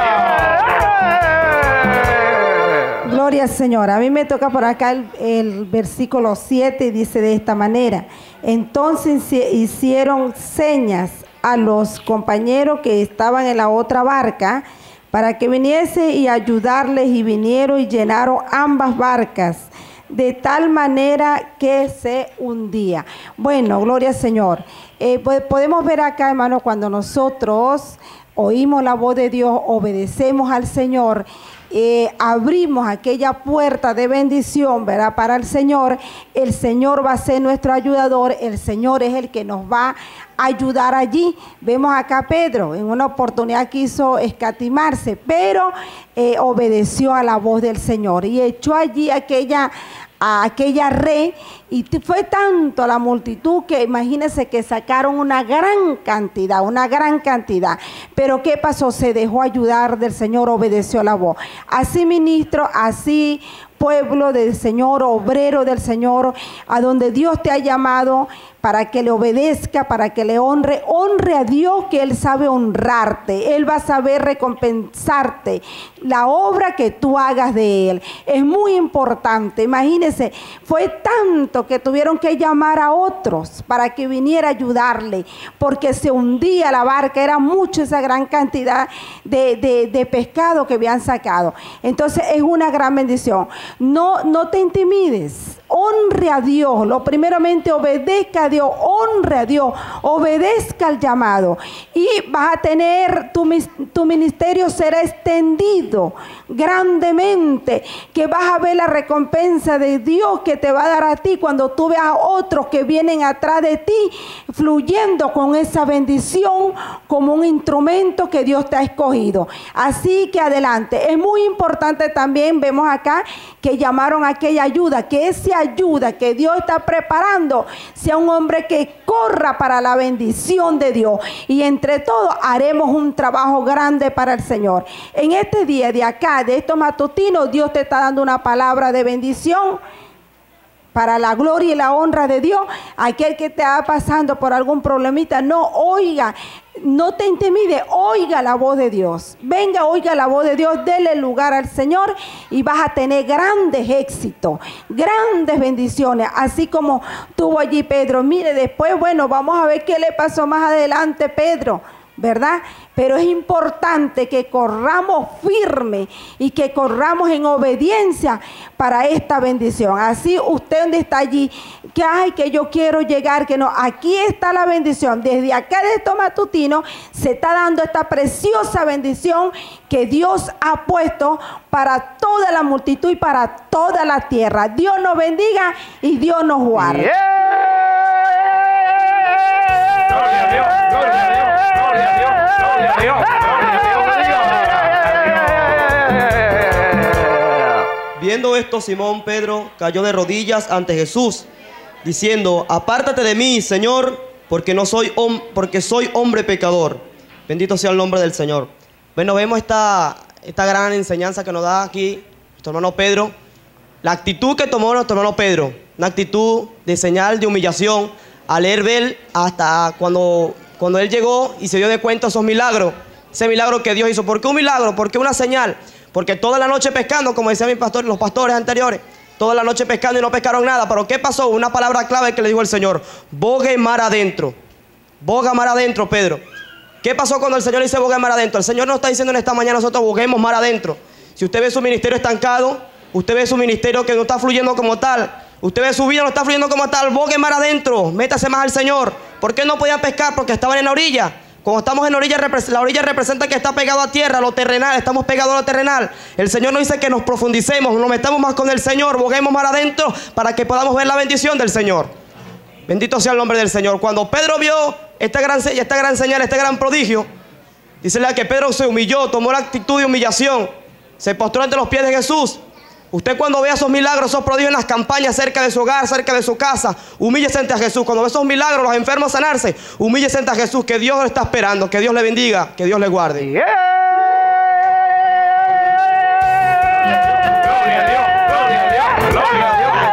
a Dios. Gloria al Señor. A mí me toca por acá el, el versículo siete y dice de esta manera: entonces hicieron señas a los compañeros que estaban en la otra barca para que viniese y ayudarles, y vinieron y llenaron ambas barcas de tal manera que se hundía. Bueno, gloria al Señor. Eh, pues podemos ver acá, hermano, cuando nosotros oímos la voz de Dios, obedecemos al Señor, eh, abrimos aquella puerta de bendición, ¿verdad?, para el Señor. El Señor va a ser nuestro ayudador, el Señor es el que nos va a ayudar allí. Vemos acá Pedro, en una oportunidad quiso escatimarse, pero eh, obedeció a la voz del Señor y echó allí aquella, a aquella red, y fue tanto la multitud que imagínense que sacaron una gran cantidad, una gran cantidad. Pero ¿qué pasó? Se dejó ayudar del Señor, obedeció la voz. Así, ministro, así pueblo del Señor, obrero del Señor, a donde Dios te ha llamado para que le obedezca, para que le honre, honre a Dios, que Él sabe honrarte, Él va a saber recompensarte la obra que tú hagas de Él. Es muy importante. Imagínense, fue tanto que tuvieron que llamar a otros para que viniera a ayudarle, porque se hundía la barca, era mucho esa gran cantidad de, de, de pescado que habían sacado. Entonces es una gran bendición. no, no te intimides. Honre a Dios. Lo primeramente obedezca a Dios, honre a Dios, obedezca al llamado. Y vas a tener, tu, tu ministerio será extendido grandemente, que vas a ver la recompensa de Dios que te va a dar a ti cuando tú veas a otros que vienen atrás de ti, fluyendo con esa bendición como un instrumento que Dios te ha escogido. Así que adelante. Es muy importante también, vemos acá que llamaron a aquella ayuda, que esa ayuda que Dios está preparando sea un hombre que corra para la bendición de Dios, y entre todos haremos un trabajo grande para el Señor. En este día de acá, de estos matutinos, Dios te está dando una palabra de bendición para la gloria y la honra de Dios. Aquel que te va pasando por algún problemita, no oiga, no te intimide, oiga la voz de Dios. Venga, oiga la voz de Dios, dele lugar al Señor y vas a tener grandes éxitos, grandes bendiciones, así como tuvo allí Pedro. Mire, después, bueno, vamos a ver qué le pasó más adelante Pedro, ¿verdad? Pero es importante que corramos firme y que corramos en obediencia para esta bendición. Así usted donde está allí, que ay, que yo quiero llegar, que no, aquí está la bendición. Desde acá de estos matutinos se está dando esta preciosa bendición que Dios ha puesto para toda la multitud y para toda la tierra. Dios nos bendiga y Dios nos guarde. Yeah. Gloria a Dios, gloria a Dios, gloria a Dios, gloria a Dios, gloria a Dios. Viendo esto, Simón Pedro cayó de rodillas ante Jesús, diciendo: apártate de mí, Señor, porque no soy hom porque soy hombre pecador. Bendito sea el nombre del Señor. Bueno, vemos esta, esta gran enseñanza que nos da aquí nuestro hermano Pedro. La actitud que tomó nuestro hermano Pedro, una actitud de señal de humillación, al leer ver hasta cuando, cuando él llegó y se dio de cuenta de esos milagros, ese milagro que Dios hizo. ¿Por qué un milagro? ¿Por qué una señal? Porque toda la noche pescando, como decían mis pastores, los pastores anteriores, toda la noche pescando y no pescaron nada. ¿Pero qué pasó? Una palabra clave que le dijo el Señor: bogue mar adentro. Boga mar adentro, Pedro. ¿Qué pasó cuando el Señor dice bogue mar adentro? El Señor nos está diciendo en esta mañana nosotros boguemos mar adentro. Si usted ve su ministerio estancado, usted ve su ministerio que no está fluyendo como tal, usted ve su vida no está fluyendo como tal, bogue mar adentro, métase más al Señor. ¿Por qué no podían pescar? Porque estaban en la orilla. Cuando estamos en la orilla, la orilla representa que está pegado a tierra, a lo terrenal, estamos pegados a lo terrenal. El Señor nos dice que nos profundicemos, nos metamos más con el Señor, boguemos mar adentro para que podamos ver la bendición del Señor. Bendito sea el nombre del Señor. Cuando Pedro vio esta gran, esta gran señal, este gran prodigio, dice que Pedro se humilló, tomó la actitud de humillación, se postró ante los pies de Jesús. Usted cuando vea esos milagros, esos prodigios en las campañas cerca de su hogar, cerca de su casa, humíllese ante a Jesús. Cuando ve esos milagros, los enfermos sanarse, humíllese ante a Jesús, que Dios lo está esperando, que Dios le bendiga, que Dios le guarde. Yeah. Gloria a Dios, gloria a Dios, gloria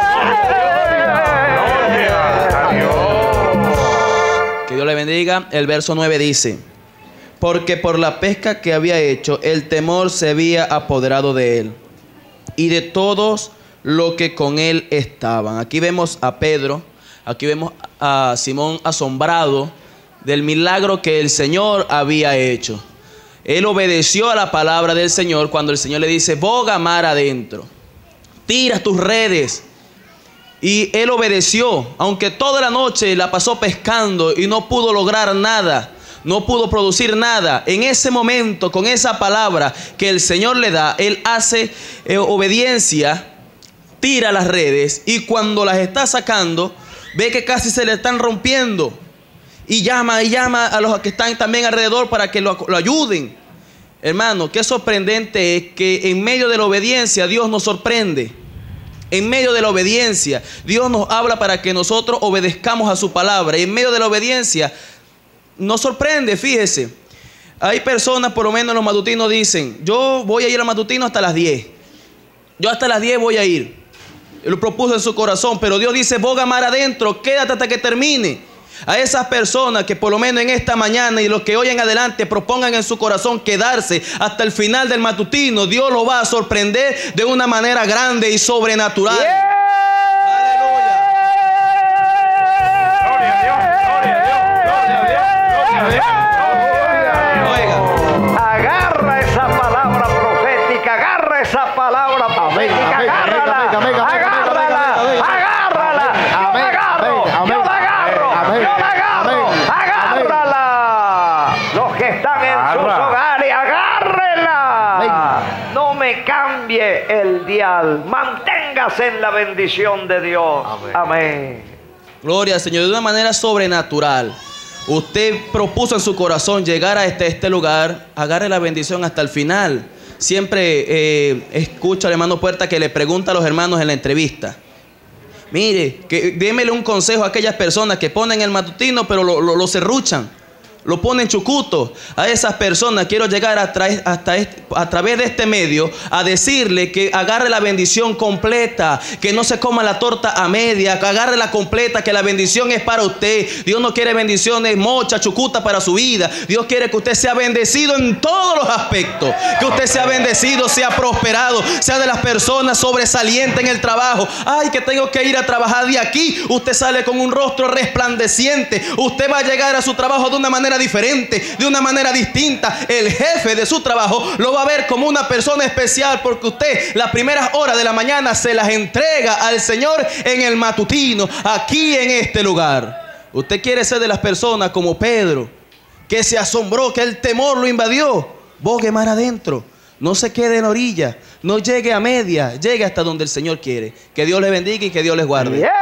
a Dios, gloria a Dios. Que Dios le bendiga. El verso nueve dice: porque por la pesca que había hecho, el temor se había apoderado de él y de todos los que con él estaban. Aquí vemos a Pedro, aquí vemos a Simón asombrado del milagro que el Señor había hecho. Él obedeció a la palabra del Señor cuando el Señor le dice: boga mar adentro, tira tus redes. Y él obedeció, aunque toda la noche la pasó pescando y no pudo lograr nada, no pudo producir nada. En ese momento, con esa palabra que el Señor le da, él hace eh, obediencia, tira las redes, y cuando las está sacando, ve que casi se le están rompiendo, y llama y llama a los que están también alrededor para que lo, lo ayuden. Hermano, qué sorprendente es que en medio de la obediencia Dios nos sorprende. En medio de la obediencia Dios nos habla para que nosotros obedezcamos a su palabra, y en medio de la obediencia nos sorprende. Fíjese, hay personas, por lo menos los matutinos, dicen: yo voy a ir al matutino hasta las diez. Yo hasta las diez voy a ir. Él lo propuso en su corazón, pero Dios dice: boga mar adentro, quédate hasta que termine. A esas personas que por lo menos en esta mañana y los que hoy en adelante propongan en su corazón quedarse hasta el final del matutino, Dios lo va a sorprender de una manera grande y sobrenatural. Yeah. esa palabra profética. amén, Agárrala, amén, amén, amén, agárrala, amén, amén, agárrala. Yo amén, la agarro, amén, yo la agarro, amén, yo la agarro. amén, Agárrala. Los que están en sus Agarra. hogares, agárrela. Amén. No me cambie el dial. Manténgase en la bendición de Dios. Amén. Amén. Gloria al Señor. De una manera sobrenatural. Usted propuso en su corazón llegar a este, este lugar. Agarre la bendición hasta el final. Siempre eh, escucho al hermano Puerta que le pregunta a los hermanos en la entrevista. Mire, que démele un consejo a aquellas personas que ponen el matutino pero lo, lo, lo serruchan. Lo ponen chucuto. A esas personas quiero llegar a, tra hasta este, a través de este medio a decirle que agarre la bendición completa, que no se coma la torta a media, que agarre la completa, que la bendición es para usted. Dios no quiere bendiciones mocha, chucuta para su vida. Dios quiere que usted sea bendecido en todos los aspectos. Que usted sea bendecido, sea prosperado, sea de las personas sobresalientes en el trabajo. Ay, que tengo que ir a trabajar de aquí. Usted sale con un rostro resplandeciente. Usted va a llegar a su trabajo de una manera diferente, de una manera distinta. El jefe de su trabajo lo va a ver como una persona especial porque usted las primeras horas de la mañana se las entrega al Señor en el matutino, aquí en este lugar. Usted quiere ser de las personas como Pedro, que se asombró, que el temor lo invadió. Bogue mar adentro, no se quede en orilla, no llegue a media, llegue hasta donde el Señor quiere. Que Dios les bendiga y que Dios les guarde. Yeah.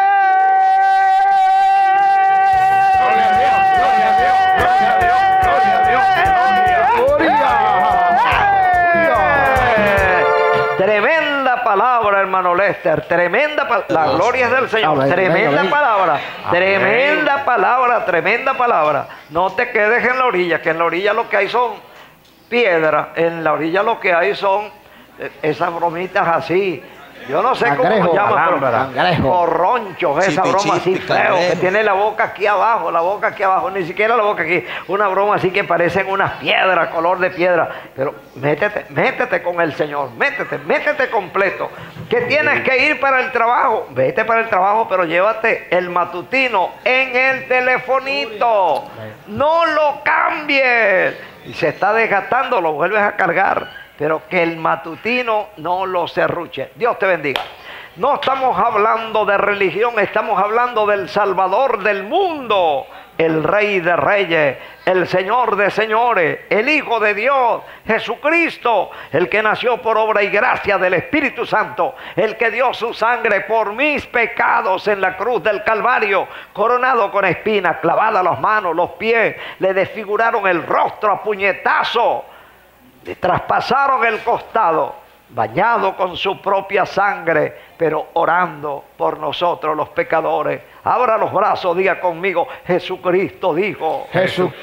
Tremenda palabra, hermano Lester. Tremenda palabra. La gloria es del Señor. Amén, Tremenda amén. palabra. Amén. Tremenda palabra. Tremenda palabra. No te quedes en la orilla, que en la orilla lo que hay son piedras. En la orilla lo que hay son eh, esas bromitas así. Yo no sé cómo Cangrejo, se llama, alhambra, pero cangrejo. corronchos, esa Chipi, broma así chipi, feo, que cangrejo. tiene la boca aquí abajo, la boca aquí abajo, ni siquiera la boca aquí, una broma así que parecen unas piedras, color de piedra, pero métete, métete con el Señor, métete, métete completo, que tienes que ir para el trabajo, vete para el trabajo, pero llévate el matutino en el telefonito, no lo cambies, y se está desgastando, lo vuelves a cargar, pero que el matutino no lo serruche. Dios te bendiga. No estamos hablando de religión, estamos hablando del Salvador del mundo, el Rey de Reyes, el Señor de Señores, el Hijo de Dios, Jesucristo, el que nació por obra y gracia del Espíritu Santo, el que dio su sangre por mis pecados en la cruz del Calvario, coronado con espinas, clavadas las manos, los pies, le desfiguraron el rostro a puñetazo, le traspasaron el costado, bañado con su propia sangre, pero orando por nosotros los pecadores. Abra los brazos, diga conmigo, Jesucristo dijo, Jesús,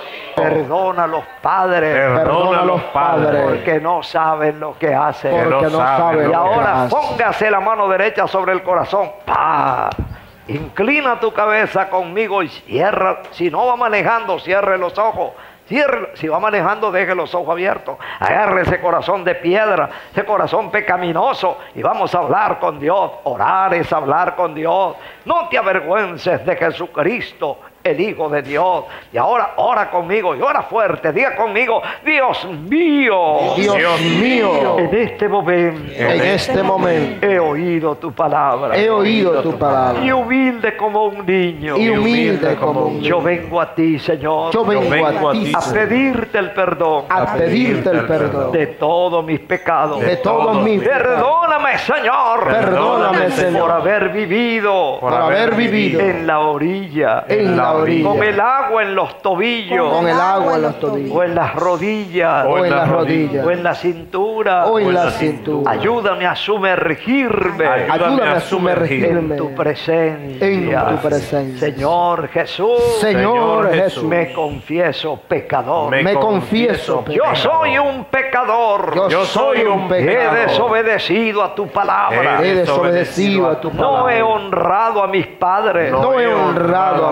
perdona a los padres, Perdona a los padres, porque no saben lo que hacen. porque no sabe lo Y lo que ahora hace. póngase la mano derecha sobre el corazón. ¡Pah! Inclina tu cabeza conmigo y cierra. Si no va manejando, cierre los ojos. Cierre. Si va manejando, deje los ojos abiertos. Agarre ese corazón de piedra, ese corazón pecaminoso, y vamos a hablar con Dios. Orar es hablar con Dios. No te avergüences de Jesucristo, el Hijo de Dios. Y ahora ora conmigo y ora fuerte. Diga conmigo, Dios mío, Dios, Dios mío, en este momento en este momento he oído tu palabra. he oído tu palabra Y humilde como un niño, y humilde como un yo niño. vengo a ti, Señor, Yo vengo a ti, a pedirte el perdón a pedirte el perdón de todos mis pecados. de todos mis pecados. Perdóname, Señor, Perdóname, por Señor, haber vivido por haber vivido en la orilla, en la orilla, con el agua en los tobillos, con el agua en los tobillos, o en las rodillas, o en las rodillas, o en la cintura. o en la cintura. Ayúdame a sumergirme Ayúdame a sumergirme en tu presencia. en tu presencia. Señor Jesús, Señor Jesús, me confieso pecador. Me me confieso Yo pecador. soy un pecador. Yo Yo soy soy un un He pecador. desobedecido a tu palabra. He desobedecido a tu No he palabra. honrado a mis padres. No he honrado a mis Muchas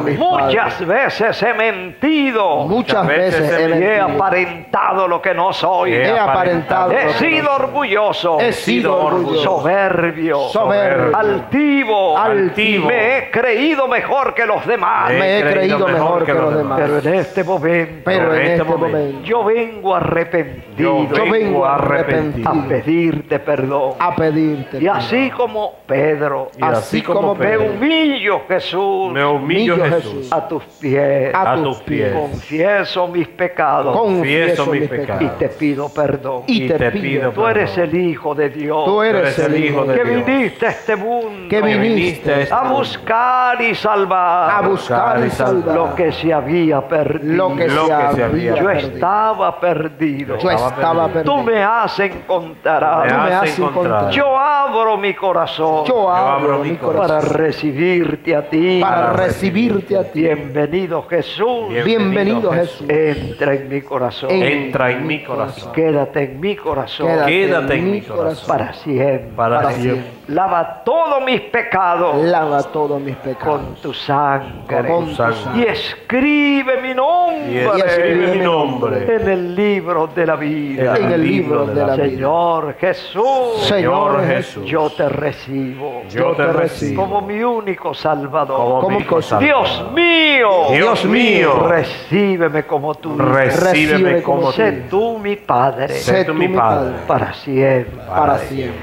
Muchas veces he mentido. Muchas veces he Y he mentido. aparentado lo que no soy. He aparentado. He lo que sido no soy. orgulloso. He sido orgulloso. Soberbio. Soberbio. Altivo. Altivo. Me he creído mejor que los demás. Me he creído mejor que los demás. Pero en este momento. Pero en este momento. Yo vengo arrepentido. Yo vengo arrepentido. A pedirte perdón. A pedirte. Y así como Pedro. Y así como Me Pedro. humillo, Jesús. Me humillo, Jesús. A tus pies. A tus pies. Confieso mis pecados. Confieso mis Y pecados. te pido perdón. Y te pido Tú eres el Hijo de Dios. Tú eres el Hijo de que Dios. viniste a este mundo. Que viniste a buscar y salvar. a buscar y salvar lo que se había perdido. lo que Lo se que se había había Yo perdido. estaba perdido. Yo estaba perdido. Tú me has encontrado. Me Tú me has has encontrado. encontrado. Yo abro mi corazón. Yo abro abro mi mi corazón para recibirte a ti. para recibirte a ti. Bienvenido Jesús. Bienvenido Jesús. Entra en mi corazón. En- Entra en mi corazón. Quédate en mi corazón. Quédate, Quédate en mi corazón. Para siempre. Para Para siempre. siempre. Lava todos mis pecados Lava todos mis pecados. con tu sangre. Con tu sangre. Y escribe mi nombre. Y escribe mi nombre en el libro de la vida. En el libro de la vida. Señor Jesús. Señor Jesús. Yo te recibo. Yo te recibo como mi único Salvador. como como mi Salvador. Dios mío. Dios mío. Recíbeme como tú. Recíbeme Recíbeme como como tú. Sé tú mi Padre. Sé tú mi Padre. Para siempre. Para siempre.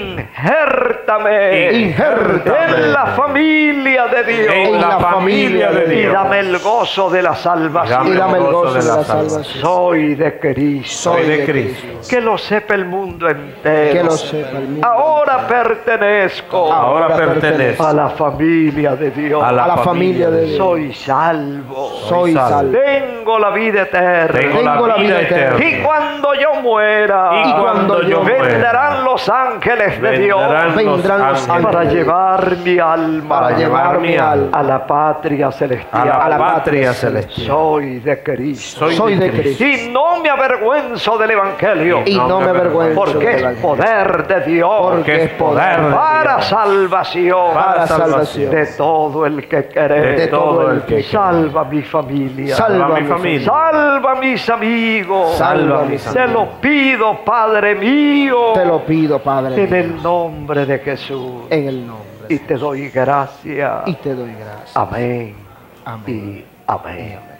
Injértame. Injértame. En la familia de Dios. En la familia de Y Dios. dame el gozo de la salvación. Y dame el gozo de la salvación. Soy de Cristo. Soy de Cristo. Que lo sepa el mundo entero. Que lo sepa el mundo. Ahora pertenezco Ahora Ahora pertenezco a la familia de Dios. a la, a la familia de Dios. Soy salvo. Soy salvo. Tengo la vida eterna. Tengo Tengo la vida eterna. Y cuando yo muera, Y cuando yo muera, vendrán los ángeles de Dios vendrán los Vendrán los ángeles para llevar mi alma Para llevar mi alma a la patria celestial. a la, la patria patria celestial. Soy de Cristo. Soy, Soy de de Cristo. Y no me avergüenzo del Evangelio. Y no me avergüenzo Porque del es Evangelio. poder de Dios. Porque es poder de para Dios. salvación. Para salvación. De todo el que De cree. todo el que Salva mi familia. Salva Salva mi mi familia. Salva mis amigos. Salva mis Te amigos. lo pido, Padre mío. Te lo pido, Padre. En el nombre de Jesús. En el nombre. Y te doy gracias. Y te doy gracias. Amén. Amén. Y amén.